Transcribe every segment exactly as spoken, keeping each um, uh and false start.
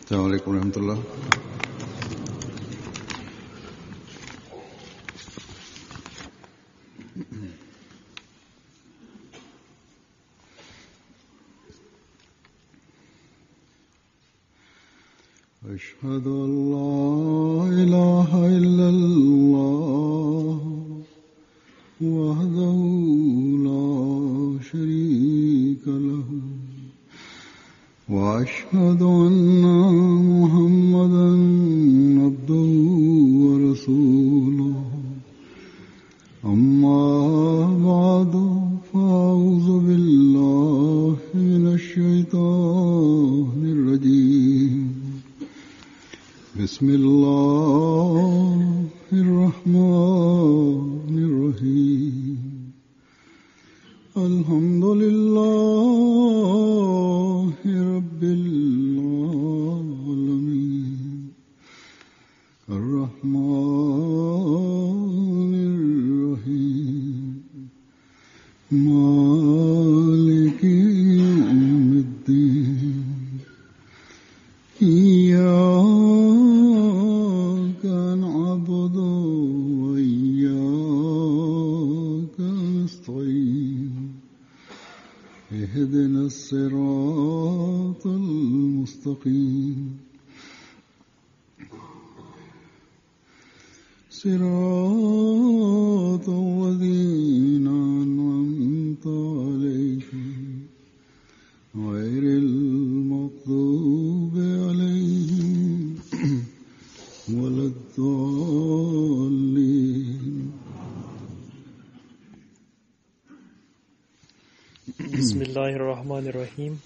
السلام عليكم ورحمة الله. أشهد أن لا إله إلا الله وحده لا شريك له وأشهد أن محمدا عبده ورسوله أما بعد فأعوذ بالله من الشيطان الرجيم بسم الله الرحمن الرحيم الحمد لله رب العالمين الرحمن الرحيم مالك يوم الدين إياك نعبد وإياك نستعين اهدنا الصراط المستقيم صراط الذين أنعمت عليهم غير المغضوب عليهم ولا الضالين. Бисмиллахир-рахманир-рахим.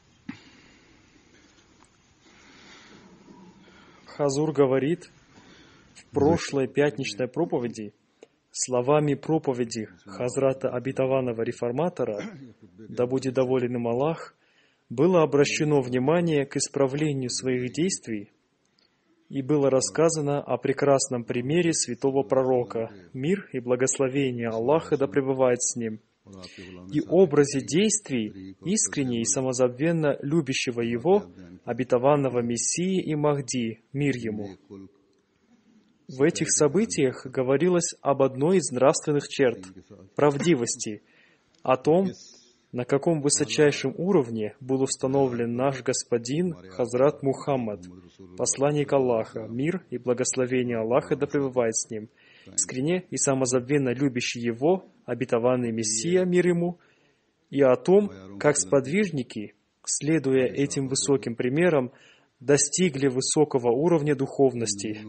Хазур говорит в прошлой пятничной проповеди словами проповеди Хазрата Обетованного Реформатора, да будет доволен им Аллах, было обращено внимание к исправлению своих действий и было рассказано о прекрасном примере святого пророка, мир и благословение Аллаха да пребывает с ним, и образе действий искренне и самозабвенно любящего его, обетованного Мессии и Махди, мир ему. В этих событиях говорилось об одной из нравственных черт – правдивости, о том, на каком высочайшем уровне был установлен наш Господин Хазрат Мухаммад, посланник Аллаха, мир и благословение Аллаха да пребывает с ним, искренне и самозабвенно любящий его, обетованный Мессия, мир ему, и о том, как сподвижники, следуя этим высоким примерам, достигли высокого уровня духовности.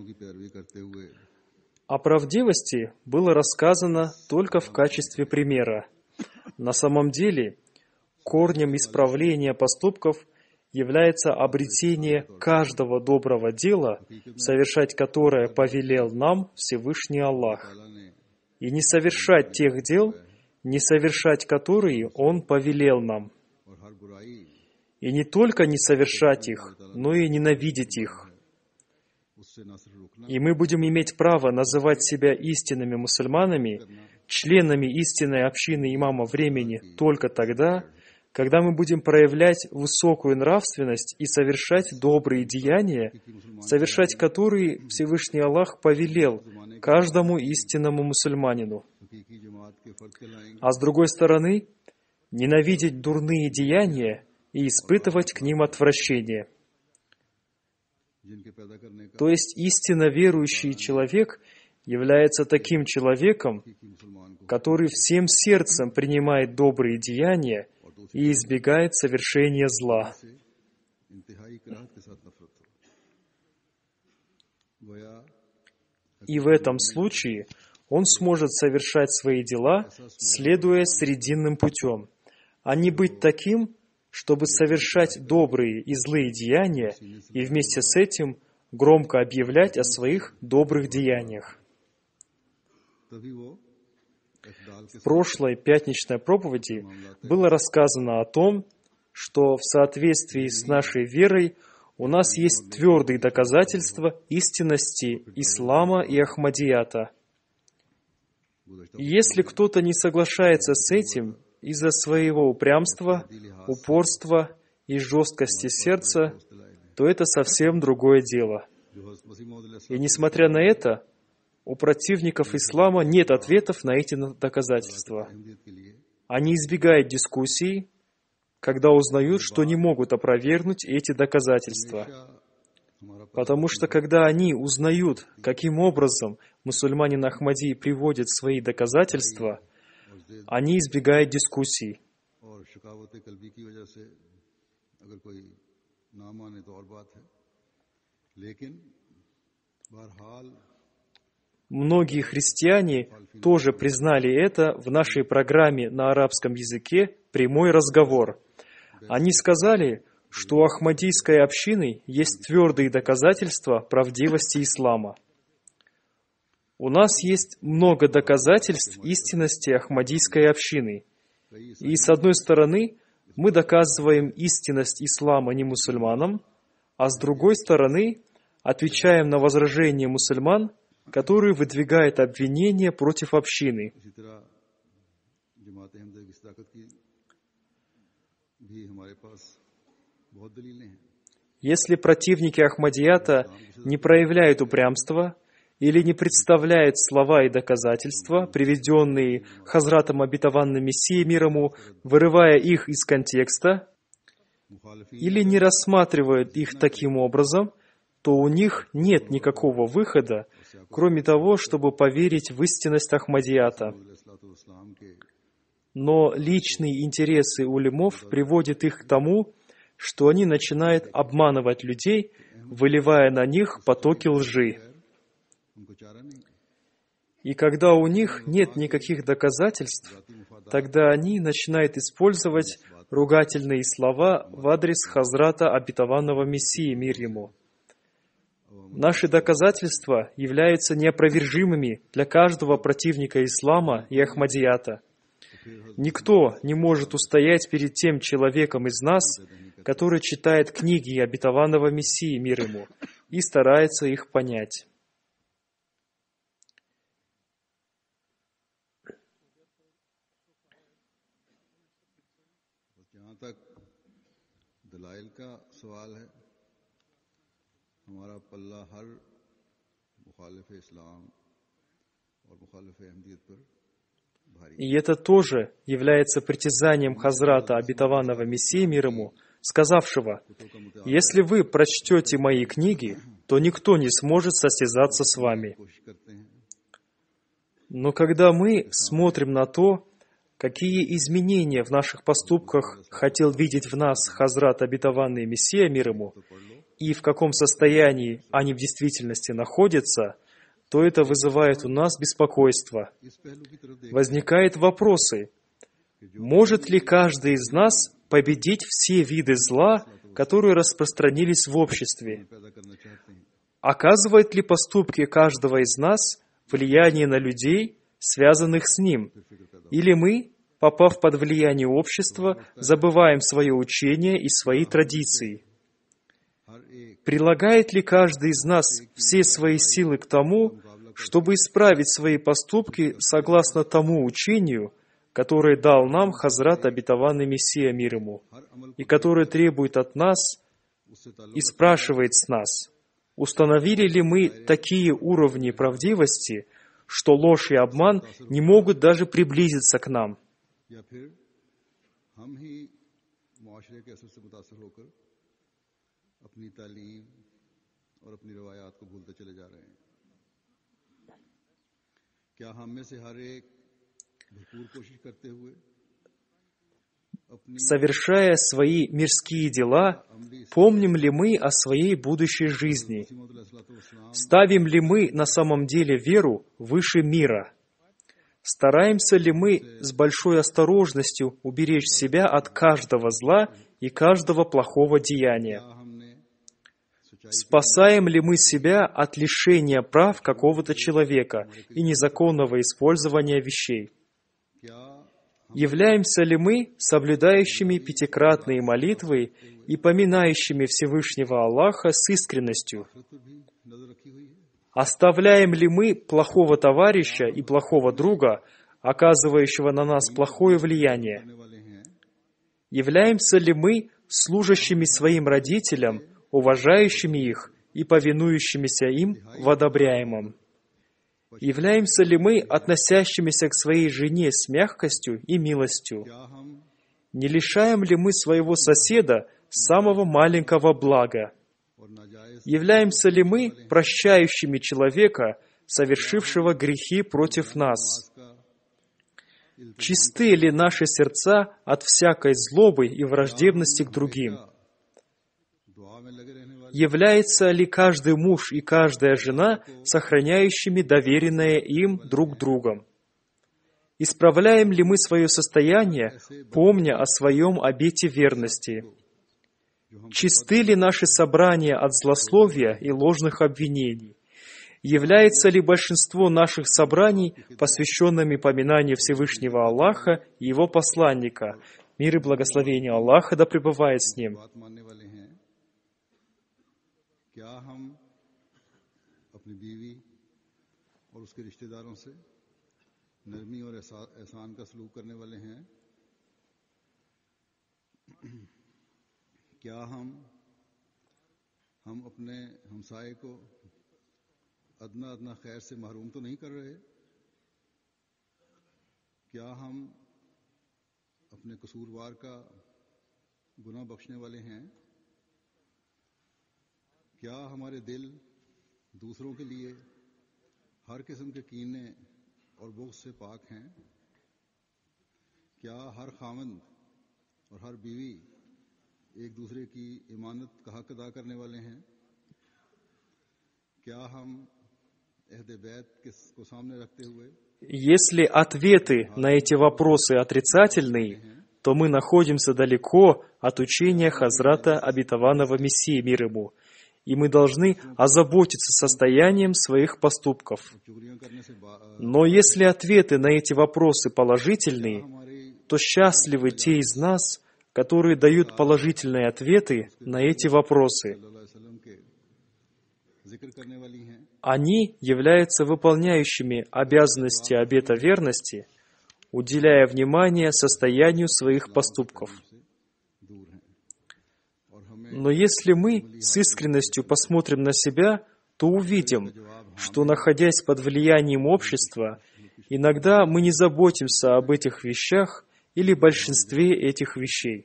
О правдивости было рассказано только в качестве примера. На самом деле, корнем исправления поступков является обретение каждого доброго дела, совершать которое повелел нам Всевышний Аллах, и не совершать тех дел, не совершать которые Он повелел нам. И не только не совершать их, но и ненавидеть их. И мы будем иметь право называть себя истинными мусульманами, членами истинной общины имама времени только тогда, когда мы будем проявлять высокую нравственность и совершать добрые деяния, совершать которые Всевышний Аллах повелел каждому истинному мусульманину. А с другой стороны, ненавидеть дурные деяния и испытывать к ним отвращение. То есть истинно верующий человек является таким человеком, который всем сердцем принимает добрые деяния и избегает совершения зла. И в этом случае он сможет совершать свои дела, следуя срединным путем, а не быть таким, чтобы совершать добрые и злые деяния и вместе с этим громко объявлять о своих добрых деяниях. В прошлой пятничной проповеди было рассказано о том, что в соответствии с нашей верой у нас есть твердые доказательства истинности ислама и ахмадията. И если кто-то не соглашается с этим из-за своего упрямства, упорства и жесткости сердца, то это совсем другое дело. И несмотря на это, у противников ислама нет ответов на эти доказательства. Они избегают дискуссий, когда узнают, что не могут опровергнуть эти доказательства. Потому что когда они узнают, каким образом мусульманин Ахмади приводит свои доказательства, они избегают дискуссий. Многие христиане тоже признали это в нашей программе на арабском языке «Прямой разговор». Они сказали, что у ахмадийской общины есть твердые доказательства правдивости ислама. У нас есть много доказательств истинности ахмадийской общины. И с одной стороны, мы доказываем истинность ислама не мусульманам, а с другой стороны, отвечаем на возражения мусульман, которые выдвигают обвинения против общины. Если противники Ахмадията не проявляют упрямства или не представляют слова и доказательства, приведенные Хазратом Обетованным Мессией мир ему, вырывая их из контекста, или не рассматривают их таким образом, то у них нет никакого выхода, кроме того, чтобы поверить в истинность Ахмадията. Но личные интересы улемов приводят их к тому, что они начинают обманывать людей, выливая на них потоки лжи. И когда у них нет никаких доказательств, тогда они начинают использовать ругательные слова в адрес Хазрата Обетованного Мессии мир ему. Наши доказательства являются неопровержимыми для каждого противника ислама и Ахмадията. Никто не может устоять перед тем человеком из нас, который читает книги Обетованного Мессии мир ему и старается их понять. И это тоже является притязанием Хазрата Обетованного Мессии мир ему, сказавшего: «Если вы прочтете мои книги, то никто не сможет состязаться с вами». Но когда мы смотрим на то, какие изменения в наших поступках хотел видеть в нас Хазрат Обетованный Мессия мир ему, и в каком состоянии они в действительности находятся, то это вызывает у нас беспокойство. Возникают вопросы: может ли каждый из нас победить все виды зла, которые распространились в обществе? Оказывают ли поступки каждого из нас влияние на людей, связанных с ним? Или мы, попав под влияние общества, забываем свое учение и свои традиции? Прилагает ли каждый из нас все свои силы к тому, чтобы исправить свои поступки согласно тому учению, которое дал нам Хазрат Обетованный Мессия мир ему, и которое требует от нас и спрашивает с нас, установили ли мы такие уровни правдивости, что ложь и обман не могут даже приблизиться к нам? Совершая свои мирские дела, помним ли мы о своей будущей жизни? Ставим ли мы на самом деле веру выше мира? Стараемся ли мы с большой осторожностью уберечь себя от каждого зла и каждого плохого деяния? Спасаем ли мы себя от лишения прав какого-то человека и незаконного использования вещей? Являемся ли мы соблюдающими пятикратные молитвы и поминающими Всевышнего Аллаха с искренностью? Оставляем ли мы плохого товарища и плохого друга, оказывающего на нас плохое влияние? Являемся ли мы служащими своим родителям, уважающими их и повинующимися им в одобряемом? Являемся ли мы относящимися к своей жене с мягкостью и милостью? Не лишаем ли мы своего соседа самого маленького блага? Являемся ли мы прощающими человека, совершившего грехи против нас? Чисты ли наши сердца от всякой злобы и враждебности к другим? Является ли каждый муж и каждая жена сохраняющими доверенное им друг другом? Исправляем ли мы свое состояние, помня о своем обете верности? Чисты ли наши собрания от злословия и ложных обвинений? Является ли большинство наших собраний посвященными поминанию Всевышнего Аллаха и Его посланника? Мир и благословение Аллаха да пребывает с ним. क्या हम हम अपने हमसाये को अदना अदना खैर से महरूम तो नहीं कर रहे? क्या हम अपने कसूरवार का गुनाह बख्शने वाले हैं? क्या हमारे दिल दूसरों के लिए हर किस्म के कीने और बुग़्ज़ से पाक हैं? क्या हर खामंद और हर बीवी एक दूसरे की इमानत का हक अदा करने वाले हैं? क्या हम अहद बैत को सामने रखते हुए? Если ответы на эти вопросы отрицательные, то мы находимся далеко от учения Хазрата Обетованного Мессии, мир ему, и мы должны озаботиться состоянием своих поступков. Но если ответы на эти вопросы положительные, то счастливы те из нас, которые дают положительные ответы на эти вопросы. Они являются выполняющими обязанности обета верности, уделяя внимание состоянию своих поступков. Но если мы с искренностью посмотрим на себя, то увидим, что, находясь под влиянием общества, иногда мы не заботимся об этих вещах или большинстве этих вещей.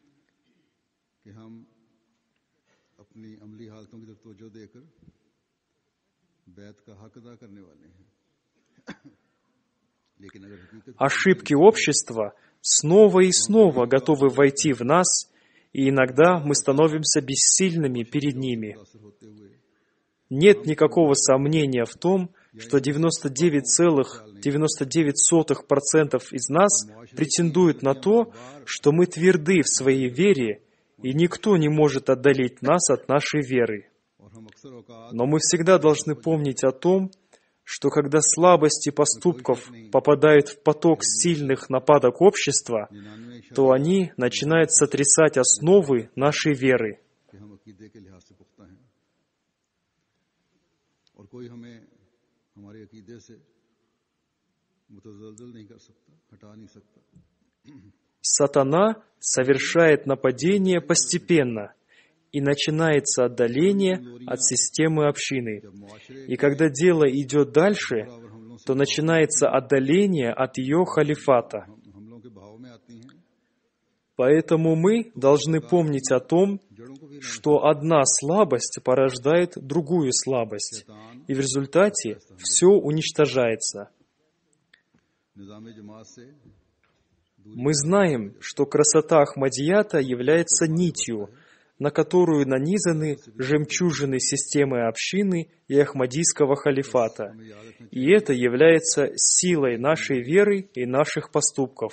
Ошибки общества снова и снова готовы войти в нас, и иногда мы становимся бессильными перед ними. Нет никакого сомнения в том, что девяносто девять целых девяносто девять сотых процента из нас претендуют на то, что мы тверды в своей вере, и никто не может отдалить нас от нашей веры. Но мы всегда должны помнить о том, что когда слабости поступков попадают в поток сильных нападок общества, то они начинают сотрясать основы нашей веры. Сатана совершает нападение постепенно, и начинается отдаление от системы общины. И когда дело идет дальше, то начинается отдаление от ее халифата. Поэтому мы должны помнить о том, что одна слабость порождает другую слабость, и в результате все уничтожается. Мы знаем, что красота Ахмадията является нитью, на которую нанизаны жемчужины системы общины и Ахмадийского халифата. И это является силой нашей веры и наших поступков.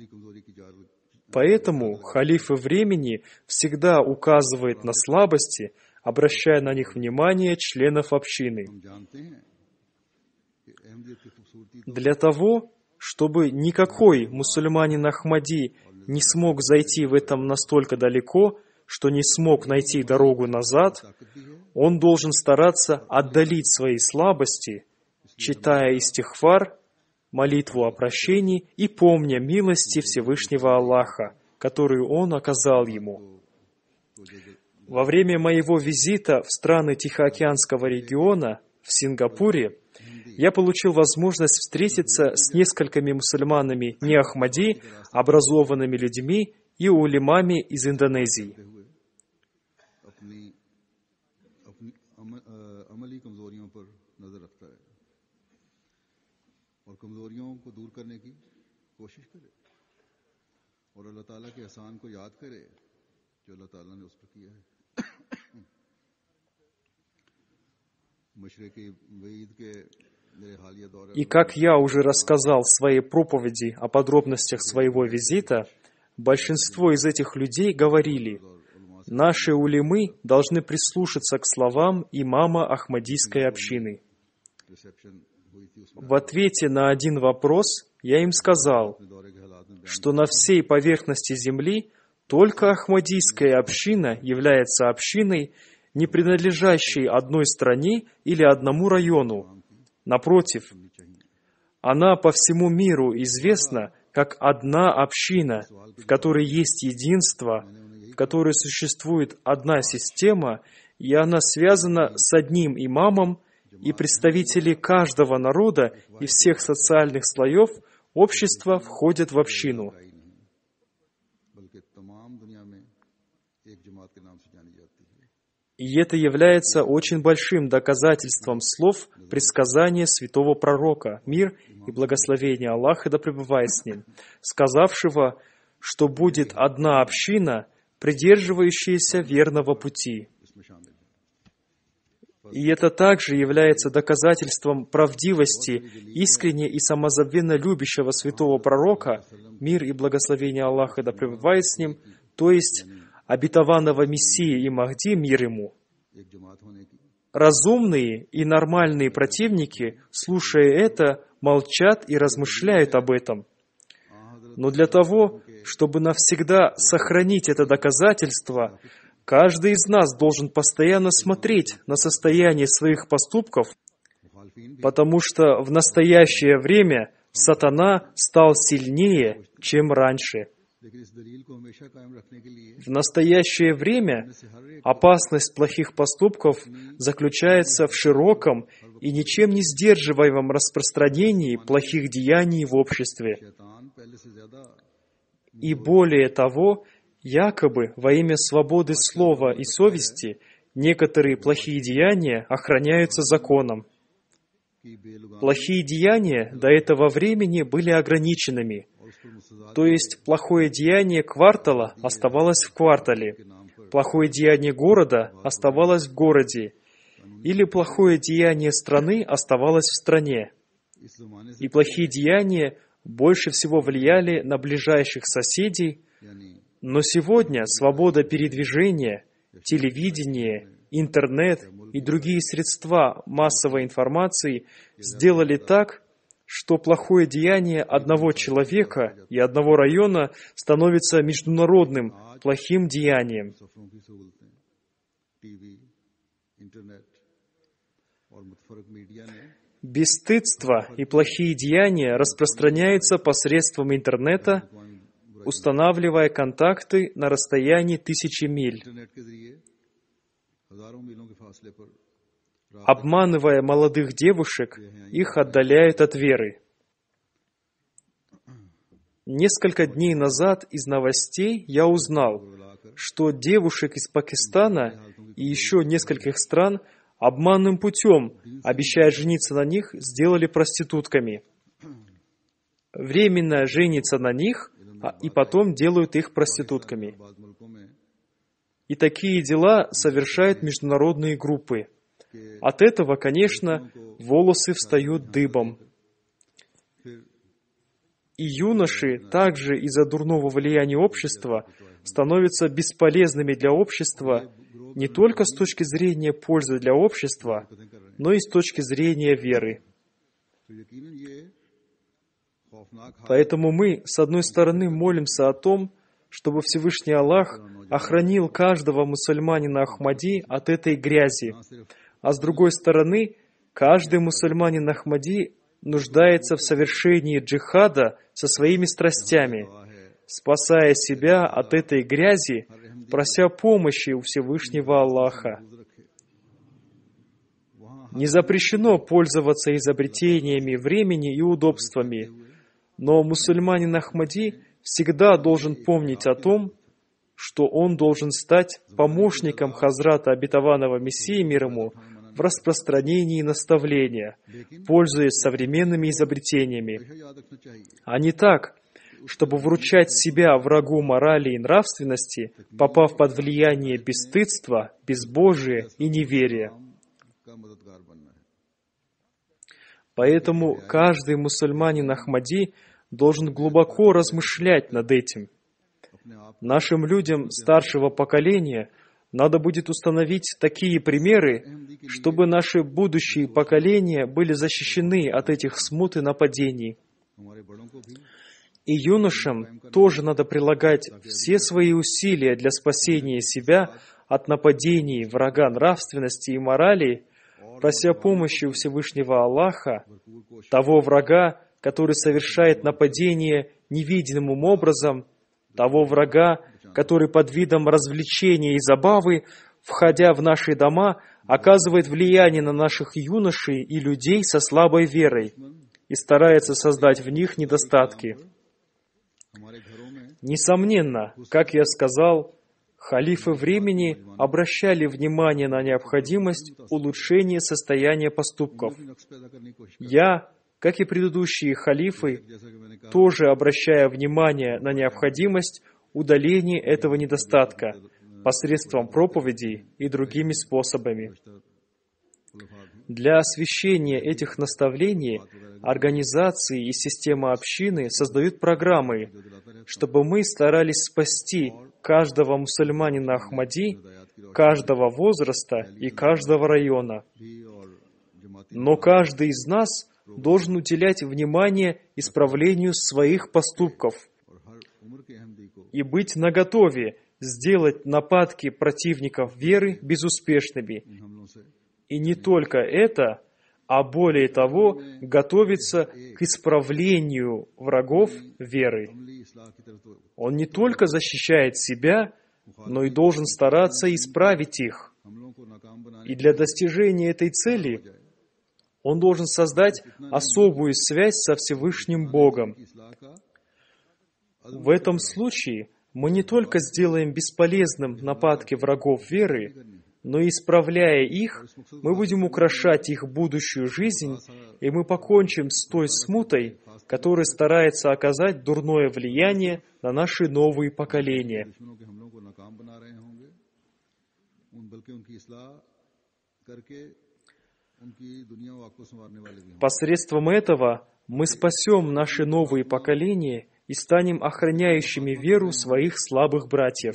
Поэтому халифы времени всегда указывают на слабости, обращая на них внимание членов общины. Для того, чтобы никакой мусульманин Ахмади не смог зайти в этом настолько далеко, что не смог найти дорогу назад, он должен стараться отдалить свои слабости, читая истихфар, молитву о прощении и помня милости Всевышнего Аллаха, которую Он оказал ему. Во время моего визита в страны Тихоокеанского региона, в Сингапуре, я получил возможность встретиться с несколькими мусульманами не Ахмади, образованными людьми и улемами из Индонезии. И как я уже рассказал в своей проповеди о подробностях своего визита, большинство из этих людей говорили: наши улемы должны прислушаться к словам имама Ахмадийской общины. В ответе на один вопрос я им сказал, что на всей поверхности земли только Ахмадийская община является общиной, не принадлежащей одной стране или одному району. Напротив, она по всему миру известна как одна община, в которой есть единство, в которой существует одна система, и она связана с одним имамом, и представители каждого народа и всех социальных слоев общества входят в общину. И это является очень большим доказательством слов предсказания святого пророка, мир и благословение Аллаха да пребывает с ним, сказавшего, что будет одна община, придерживающаяся верного пути. И это также является доказательством правдивости искренне и самозабвенно любящего святого пророка, мир и благословение Аллаха да пребывает с ним, то есть обетованного Мессии и Махди, мир ему. Разумные и нормальные противники, слушая это, молчат и размышляют об этом. Но для того, чтобы навсегда сохранить это доказательство, каждый из нас должен постоянно смотреть на состояние своих поступков, потому что в настоящее время сатана стал сильнее, чем раньше. В настоящее время опасность плохих поступков заключается в широком и ничем не сдерживаемом распространении плохих деяний в обществе. И более того, якобы во имя свободы слова и совести некоторые плохие деяния охраняются законом. Плохие деяния до этого времени были ограниченными, то есть плохое деяние квартала оставалось в квартале, плохое деяние города оставалось в городе, или плохое деяние страны оставалось в стране. И плохие деяния больше всего влияли на ближайших соседей, но сегодня свобода передвижения, телевидение, интернет и другие средства массовой информации сделали так, что плохое деяние одного человека и одного района становится международным плохим деянием. Бесстыдство и плохие деяния распространяются посредством интернета, устанавливая контакты на расстоянии тысячи миль. Обманывая молодых девушек, их отдаляют от веры. Несколько дней назад из новостей я узнал, что девушек из Пакистана и еще нескольких стран обманным путем, обещая жениться на них, сделали проститутками. Временно женятся на них, и потом делают их проститутками. И такие дела совершают международные группы. От этого, конечно, волосы встают дыбом. И юноши также из-за дурного влияния общества становятся бесполезными для общества не только с точки зрения пользы для общества, но и с точки зрения веры. Поэтому мы, с одной стороны, молимся о том, чтобы Всевышний Аллах охранил каждого мусульманина Ахмади от этой грязи, а с другой стороны, каждый мусульманин Ахмади нуждается в совершении джихада со своими страстями, спасая себя от этой грязи, прося помощи у Всевышнего Аллаха. Не запрещено пользоваться изобретениями времени и удобствами, но мусульманин Ахмади всегда должен помнить о том, что он должен стать помощником Хазрата Обетованного Мессии мир ему в распространении наставления, пользуясь современными изобретениями, а не так, чтобы вручать себя врагу морали и нравственности, попав под влияние бесстыдства, безбожия и неверия. Поэтому каждый мусульманин Ахмади должен глубоко размышлять над этим. Нашим людям старшего поколения надо будет установить такие примеры, чтобы наши будущие поколения были защищены от этих смут и нападений. И юношам тоже надо прилагать все свои усилия для спасения себя от нападений врага нравственности и морали, прося помощи у Всевышнего Аллаха, того врага, который совершает нападение невидимым образом, того врага, который под видом развлечения и забавы, входя в наши дома, оказывает влияние на наших юношей и людей со слабой верой и старается создать в них недостатки. Несомненно, как я сказал, халифы времени обращали внимание на необходимость улучшения состояния поступков. Я, как и предыдущие халифы, тоже обращаю внимание на необходимость удаления этого недостатка посредством проповедей и другими способами. Для освещения этих наставлений организации и система общины создают программы, чтобы мы старались спасти каждого мусульманина Ахмади, каждого возраста и каждого района. Но каждый из нас должен уделять внимание исправлению своих поступков и быть наготове сделать нападки противников веры безуспешными. И не только это, а более того, готовиться к исправлению врагов веры. Он не только защищает себя, но и должен стараться исправить их. И для достижения этой цели он должен создать особую связь со Всевышним Богом. В этом случае мы не только сделаем бесполезным нападки врагов веры, но исправляя их, мы будем украшать их будущую жизнь, и мы покончим с той смутой, которая старается оказать дурное влияние на наши новые поколения. Посредством этого мы спасем наши новые поколения и станем охраняющими веру своих слабых братьев.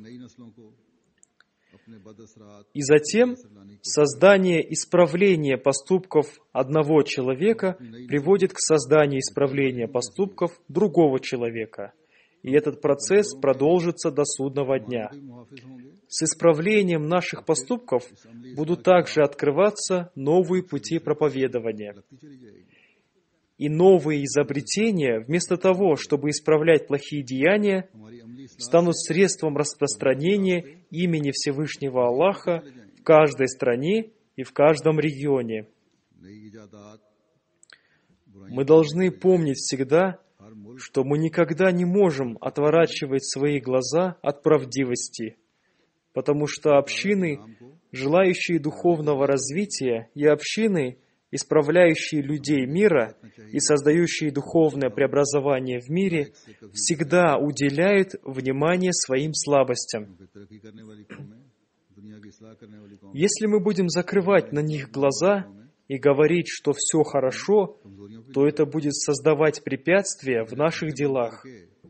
И затем создание исправления поступков одного человека приводит к созданию исправления поступков другого человека. И этот процесс продолжится до судного дня. С исправлением наших поступков будут также открываться новые пути проповедования. И новые изобретения, вместо того, чтобы исправлять плохие деяния, станут средством распространения имени Всевышнего Аллаха в каждой стране и в каждом регионе. Мы должны помнить всегда, что мы никогда не можем отворачивать свои глаза от правдивости, потому что общины, желающие духовного развития, и общины, исправляющие людей мира и создающие духовное преобразование в мире, всегда уделяют внимание своим слабостям. Если мы будем закрывать на них глаза и говорить, что все хорошо, то это будет создавать препятствия в наших делах.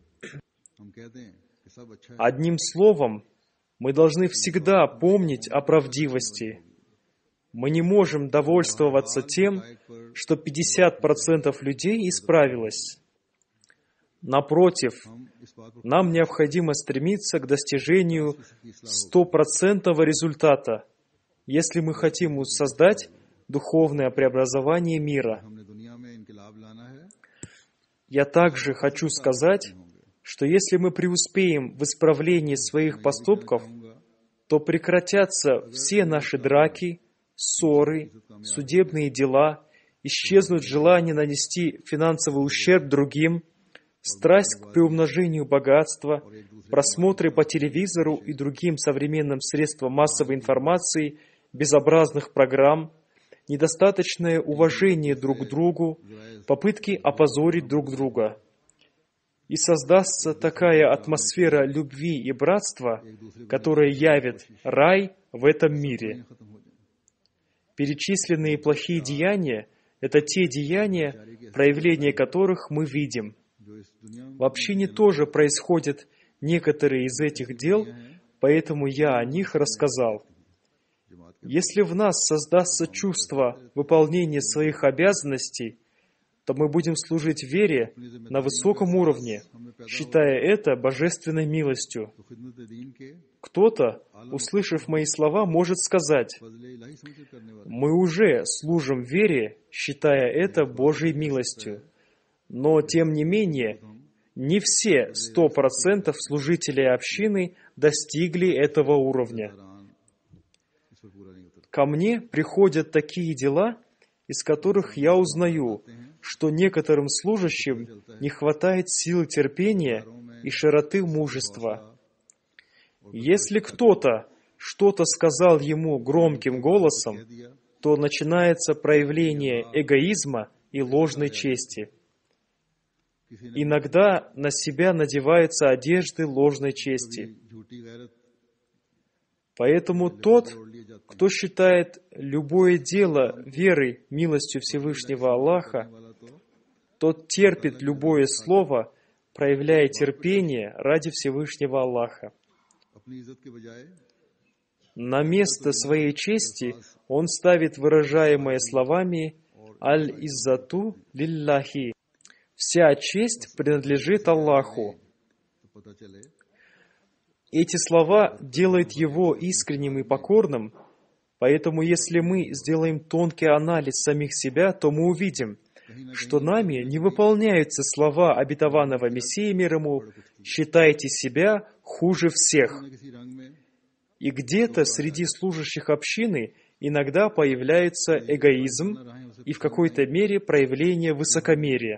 Одним словом, мы должны всегда помнить о правдивости. Мы не можем довольствоваться тем, что пятьдесят процентов людей исправилось. Напротив, нам необходимо стремиться к достижению стопроцентного результата, если мы хотим создать духовное преобразование мира. Я также хочу сказать, что если мы преуспеем в исправлении своих поступков, то прекратятся все наши драки, ссоры, судебные дела, исчезнут желания нанести финансовый ущерб другим, страсть к приумножению богатства, просмотры по телевизору и другим современным средствам массовой информации безобразных программ, недостаточное уважение друг к другу, попытки опозорить друг друга. И создастся такая атмосфера любви и братства, которая явит рай в этом мире. Перечисленные плохие деяния — это те деяния, проявления которых мы видим. В общине тоже происходят некоторые из этих дел, поэтому я о них рассказал. Если в нас создастся чувство выполнения своих обязанностей, то мы будем служить вере на высоком уровне, считая это божественной милостью. Кто-то, услышав мои слова, может сказать: «Мы уже служим вере, считая это Божьей милостью». Но, тем не менее, не все сто процентов служителей общины достигли этого уровня. Ко мне приходят такие дела, из которых я узнаю, что некоторым служащим не хватает силы терпения и широты мужества. Если кто-то что-то сказал ему громким голосом, то начинается проявление эгоизма и ложной чести. Иногда на себя надеваются одежды ложной чести. Поэтому тот, кто считает любое дело верой, милостью Всевышнего Аллаха, тот терпит любое слово, проявляя терпение ради Всевышнего Аллаха. На место своей чести он ставит выражаемое словами «Аль-Иззату лилляхи». Вся честь принадлежит Аллаху. Эти слова делают его искренним и покорным, поэтому если мы сделаем тонкий анализ самих себя, то мы увидим, что нами не выполняются слова обетованного Мессии мир ему «считайте себя хуже всех». И где-то среди служащих общины иногда появляется эгоизм и в какой-то мере проявление высокомерия.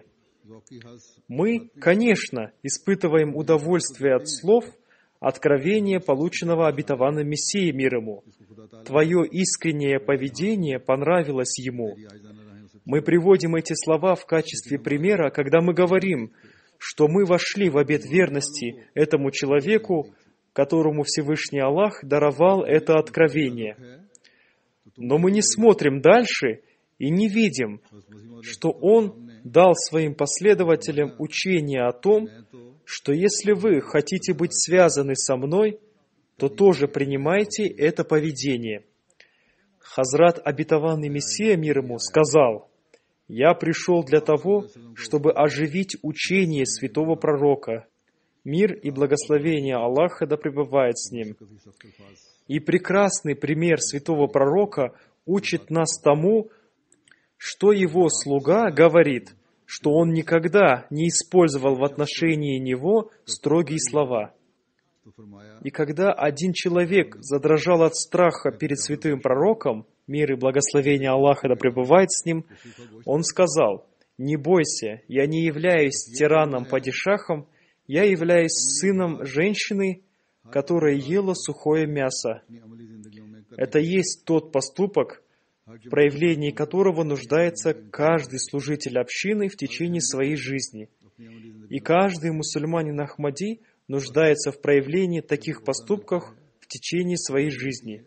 Мы, конечно, испытываем удовольствие от слов, откровения, полученного обетованным Мессией мир ему. Твое искреннее поведение понравилось ему. Мы приводим эти слова в качестве примера, когда мы говорим, что мы вошли в обет верности этому человеку, которому Всевышний Аллах даровал это откровение. Но мы не смотрим дальше и не видим, что он дал своим последователям учение о том, что если вы хотите быть связаны со мной, то тоже принимайте это поведение. Хазрат обетованный Мессия мир ему сказал: «Я пришел для того, чтобы оживить учение святого пророка. Мир и благословение Аллаха да пребывает с ним». И прекрасный пример святого пророка учит нас тому, что его слуга говорит, что он никогда не использовал в отношении него строгие слова. И когда один человек задрожал от страха перед святым пророком, мир и благословение Аллаха да пребывает с ним, он сказал: «Не бойся, я не являюсь тираном-падишахом, я являюсь сыном женщины, которая ела сухое мясо». Это есть тот поступок, в проявлении которого нуждается каждый служитель общины в течение своей жизни. И каждый мусульманин Ахмади нуждается в проявлении таких поступков в течение своей жизни.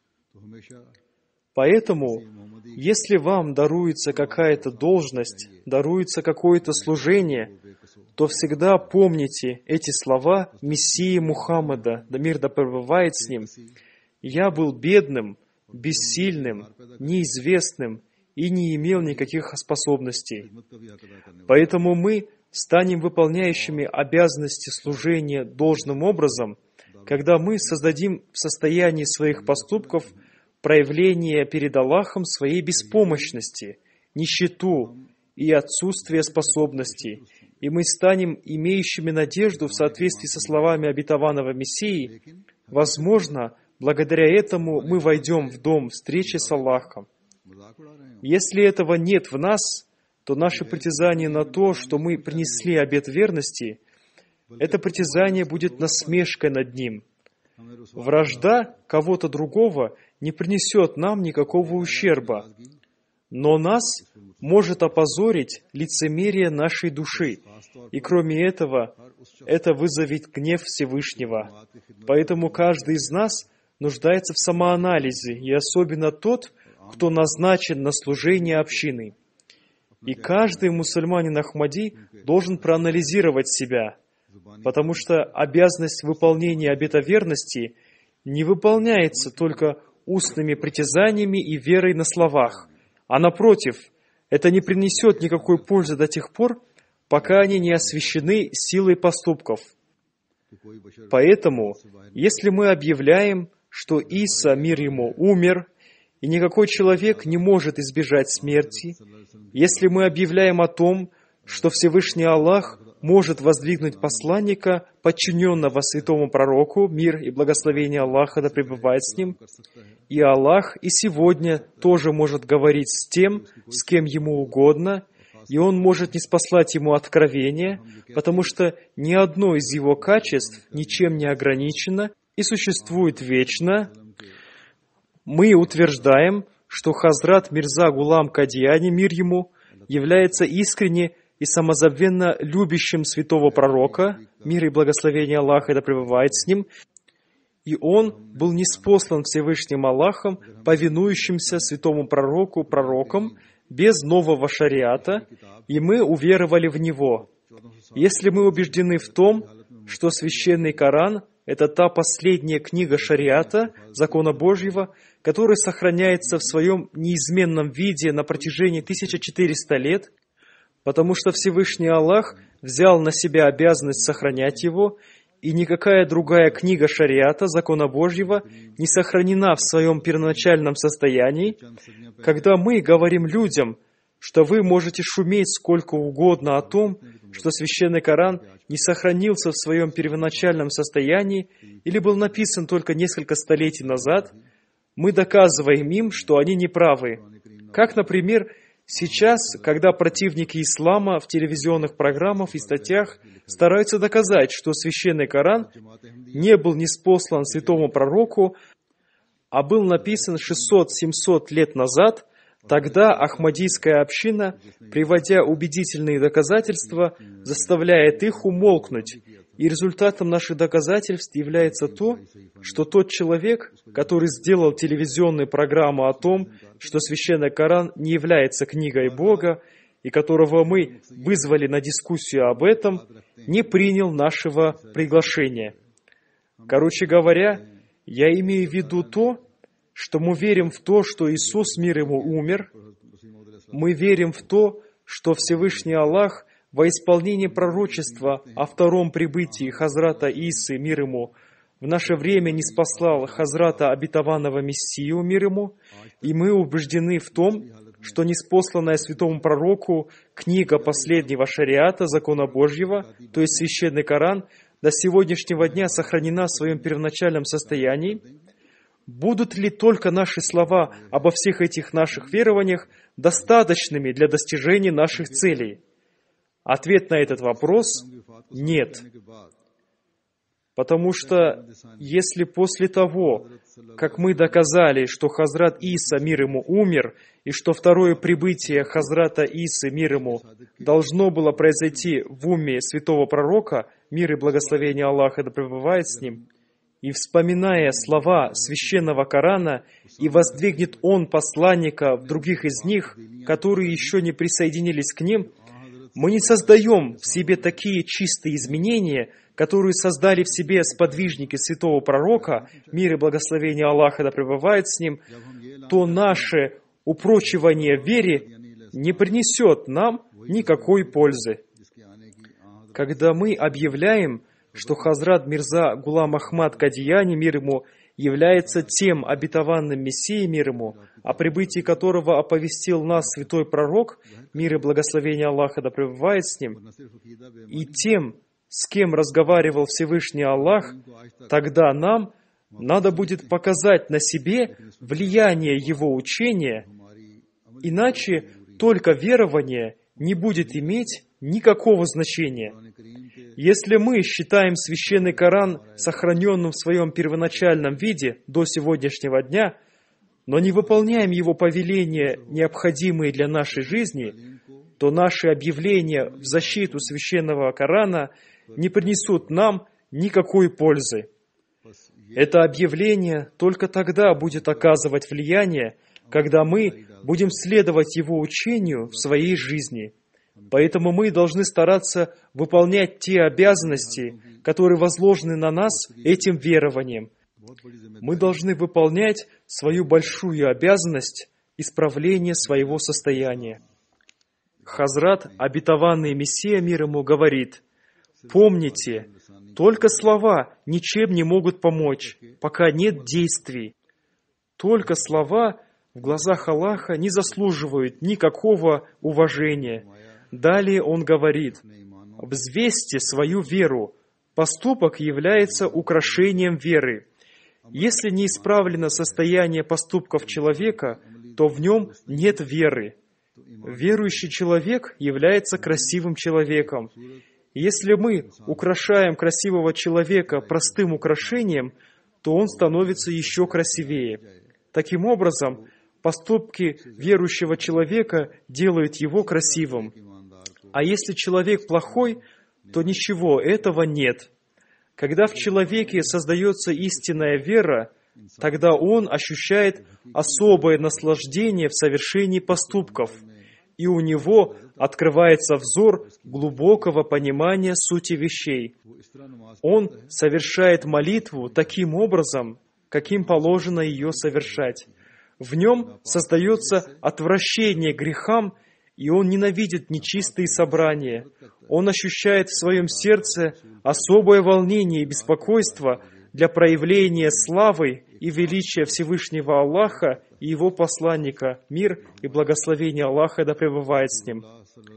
Поэтому, если вам даруется какая-то должность, даруется какое-то служение, то всегда помните эти слова Мессии Мухаммада, да мир да пребывает с ним: «Я был бедным, бессильным, неизвестным и не имел никаких способностей». Поэтому мы станем выполняющими обязанности служения должным образом, когда мы создадим в состоянии своих поступков проявление перед Аллахом своей беспомощности, нищету и отсутствие способностей, и мы станем имеющими надежду в соответствии со словами обетованного Мессии, возможно, благодаря этому мы войдем в дом встречи с Аллахом. Если этого нет в нас, то наше притязание на то, что мы принесли обет верности, это притязание будет насмешкой над ним. Вражда кого-то другого не принесет нам никакого ущерба, но нас может опозорить лицемерие нашей души, и кроме этого, это вызовет гнев Всевышнего. Поэтому каждый из нас нуждается в самоанализе, и особенно тот, кто назначен на служение общины. И каждый мусульманин Ахмади должен проанализировать себя, потому что обязанность выполнения обета верности не выполняется только устными притязаниями и верой на словах, а напротив, это не принесет никакой пользы до тех пор, пока они не освящены силой поступков. Поэтому, если мы объявляем, что Иса, мир ему, умер, и никакой человек не может избежать смерти, если мы объявляем о том, что Всевышний Аллах может воздвигнуть посланника, подчиненного святому пророку, мир и благословение Аллаха да пребывает с ним, и Аллах и сегодня тоже может говорить с тем, с кем ему угодно, и он может ниспослать ему откровение, потому что ни одно из его качеств ничем не ограничено и существует вечно, мы утверждаем, что Хазрат Мирза Гулам Кадияни, мир ему, является искренне и самозабвенно любящим святого пророка, мир и благословение Аллаха да пребывает с ним, и он был ниспослан Всевышним Аллахом, повинующимся святому пророку, пророком, без нового шариата, и мы уверовали в него. Если мы убеждены в том, что священный Коран — это та последняя книга шариата, закона Божьего, который сохраняется в своем неизменном виде на протяжении тысяча четыреста лет, потому что Всевышний Аллах взял на себя обязанность сохранять его, и никакая другая книга шариата, закона Божьего, не сохранена в своем первоначальном состоянии. Когда мы говорим людям, что вы можете шуметь сколько угодно о том, что Священный Коран не сохранился в своем первоначальном состоянии или был написан только несколько столетий назад, мы доказываем им, что они неправы. Как, например, сейчас, когда противники ислама в телевизионных программах и статьях стараются доказать, что Священный Коран не был ниспослан святому пророку, а был написан шестьсот-семьсот лет назад, тогда Ахмадийская община, приводя убедительные доказательства, заставляет их умолкнуть. И результатом наших доказательств является то, что тот человек, который сделал телевизионную программу о том, что Священный Коран не является книгой Бога, и которого мы вызвали на дискуссию об этом, не принял нашего приглашения. Короче говоря, я имею в виду то, что мы верим в то, что Иисус, мир ему, умер. Мы верим в то, что Всевышний Аллах во исполнение пророчества о втором прибытии Хазрата Исы, мир ему, в наше время ниспослал Хазрата обетованного Мессию, мир ему, и мы убеждены в том, что ниспосланная святому пророку книга последнего шариата, закона Божьего, то есть Священный Коран, до сегодняшнего дня сохранена в своем первоначальном состоянии. Будут ли только наши слова обо всех этих наших верованиях достаточными для достижения наших целей? Ответ на этот вопрос – нет. Потому что если после того, как мы доказали, что Хазрат Иса, мир ему, умер, и что второе прибытие Хазрата Исы, мир ему, должно было произойти в уме святого пророка, мир и благословение Аллаха да пребывает с ним, и вспоминая слова священного Корана, и воздвигнет он посланника в других из них, которые еще не присоединились к ним, мы не создаем в себе такие чистые изменения, которые создали в себе сподвижники святого пророка, мир и благословение Аллаха да пребывает с ним, то наше упрочивание в вере не принесет нам никакой пользы. Когда мы объявляем, что Хазрат Мирза Гулам Ахмад Кадияни, мир ему, является тем обетованным Мессией, мир ему, о прибытии которого оповестил нас святой пророк, мир и благословение Аллаха да пребывает с ним, и тем, с кем разговаривал Всевышний Аллах, тогда нам надо будет показать на себе влияние его учения, иначе только верование не будет иметь никакого значения. Если мы считаем священный Коран сохраненным в своем первоначальном виде до сегодняшнего дня, но не выполняем его повеления, необходимые для нашей жизни, то наши объявления в защиту священного Корана не принесут нам никакой пользы. Это объявление только тогда будет оказывать влияние, когда мы будем следовать его учению в своей жизни. Поэтому мы должны стараться выполнять те обязанности, которые возложены на нас этим верованием. Мы должны выполнять свою большую обязанность исправления своего состояния. Хазрат, обетованный Мессия, мир ему, говорит: «Помните, только слова ничем не могут помочь, пока нет действий. Только слова в глазах Аллаха не заслуживают никакого уважения». Далее он говорит: «Взвесьте свою веру. Поступок является украшением веры. Если не исправлено состояние поступков человека, то в нем нет веры. Верующий человек является красивым человеком. Если мы украшаем красивого человека простым украшением, то он становится еще красивее. Таким образом, поступки верующего человека делают его красивым. А если человек плохой, то ничего этого нет. Когда в человеке создается истинная вера, тогда он ощущает особое наслаждение в совершении поступков, и у него открывается взор глубокого понимания сути вещей. Он совершает молитву таким образом, каким положено ее совершать. В нем создается отвращение к грехам, и он ненавидит нечистые собрания. Он ощущает в своем сердце особое волнение и беспокойство для проявления славы и величия Всевышнего Аллаха и Его посланника, мир и благословение Аллаха да пребывает с ним.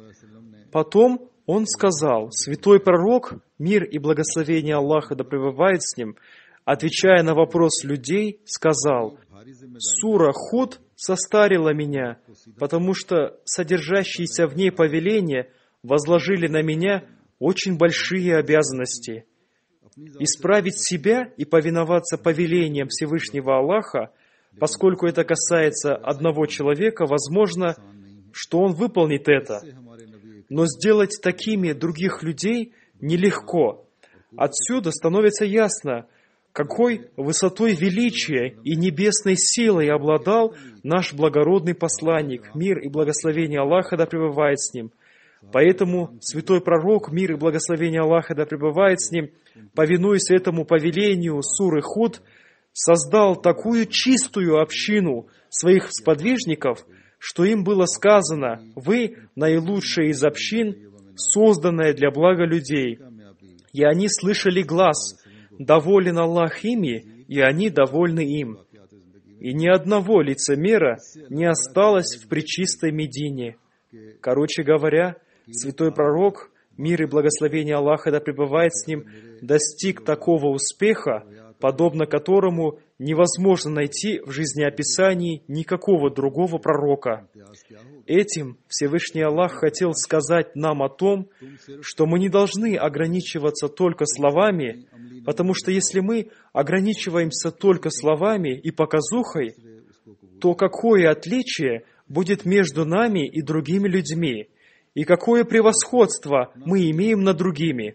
Потом он сказал: святой пророк, мир и благословение Аллаха да пребывает с ним, отвечая на вопрос людей, сказал: «Сура Худ состарила меня, потому что содержащиеся в ней повеления возложили на меня очень большие обязанности. Исправить себя и повиноваться повелениям Всевышнего Аллаха, поскольку это касается одного человека, возможно, что он выполнит это. Но сделать такими других людей нелегко. Отсюда становится ясно, какой высотой величия и небесной силой обладал наш благородный посланник, мир и благословение Аллаха да пребывает с ним. Поэтому святой пророк, мир и благословение Аллаха да пребывает с ним, повинуясь этому повелению суры Худ, создал такую чистую общину своих сподвижников, что им было сказано: «Вы наилучшая из общин, созданная для блага людей». И они слышали глас: «Доволен Аллах ими, и они довольны им». И ни одного лицемера не осталось в пречистой Медине. Короче говоря, святой пророк, мир и благословение Аллаха да пребывает с ним, достиг такого успеха, подобно которому невозможно найти в жизнеописании никакого другого пророка. Этим Всевышний Аллах хотел сказать нам о том, что мы не должны ограничиваться только словами, потому что если мы ограничиваемся только словами и показухой, то какое отличие будет между нами и другими людьми, и какое превосходство мы имеем над другими?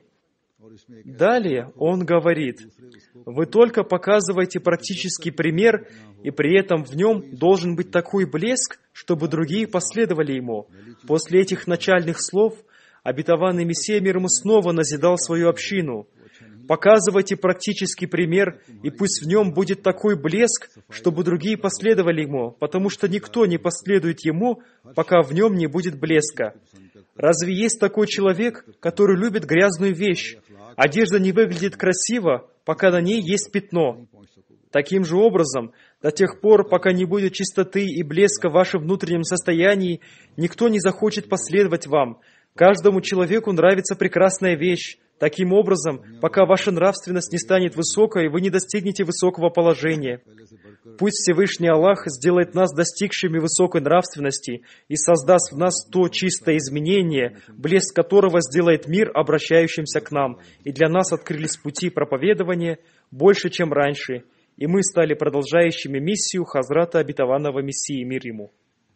Далее он говорит: «Вы только показываете практический пример, и при этом в нем должен быть такой блеск, чтобы другие последовали ему». После этих начальных слов обетованный Мессия мир ему снова назидал свою общину: «Показывайте практический пример, и пусть в нем будет такой блеск, чтобы другие последовали ему, потому что никто не последует ему, пока в нем не будет блеска. Разве есть такой человек, который любит грязную вещь? Одежда не выглядит красиво, пока на ней есть пятно. Таким же образом, до тех пор, пока не будет чистоты и блеска в вашем внутреннем состоянии, никто не захочет последовать вам. Каждому человеку нравится прекрасная вещь. Таким образом, пока ваша нравственность не станет высокой, вы не достигнете высокого положения. Пусть Всевышний Аллах сделает нас достигшими высокой нравственности и создаст в нас то чистое изменение, блеск которого сделает мир обращающимся к нам, и для нас открылись пути проповедования больше, чем раньше, и мы стали продолжающими миссию Хазрата Обетованного Мессии, мир ему.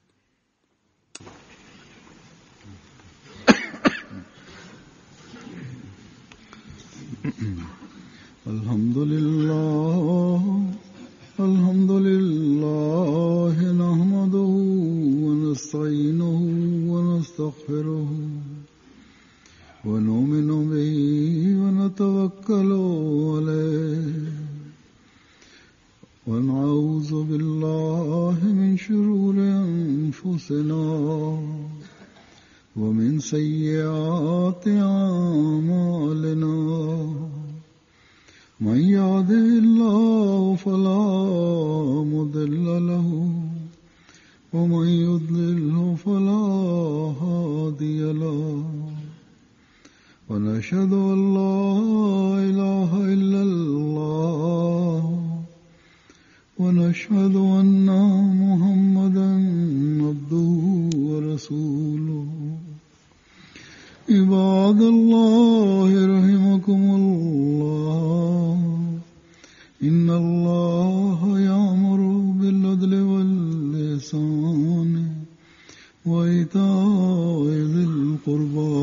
Alhamdulillah, alhamdulillah, nahmaduhu wa nasta'inuhu wa nastaghfiruhu wa nu'minu bihi wa natawakkalu alayhi wa na'udhu billahi min shururi anfusina wa min sayyiati a'malina. من يهده الله فلا مضل له ومن يضلله فلا هادي له ونشهد أن لا إله إلا الله ونشهد أن محمدا عبده ورسوله. عباد الله رحمكم الله إن الله يأمر بالعدل والإحسان وإيتاء ذي القربى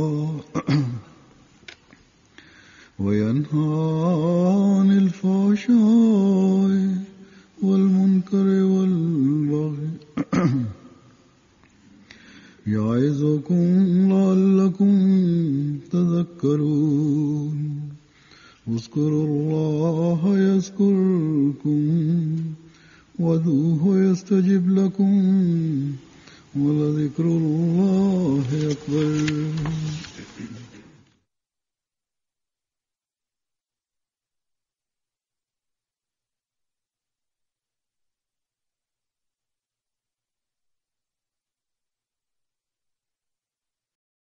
وينهى عن الفحشاء والمنكر والبغي يعظكم لعلكم تذكرون. اذكروا الله يذكركم وادعوه يستجب لكم ولذكر الله أكبر.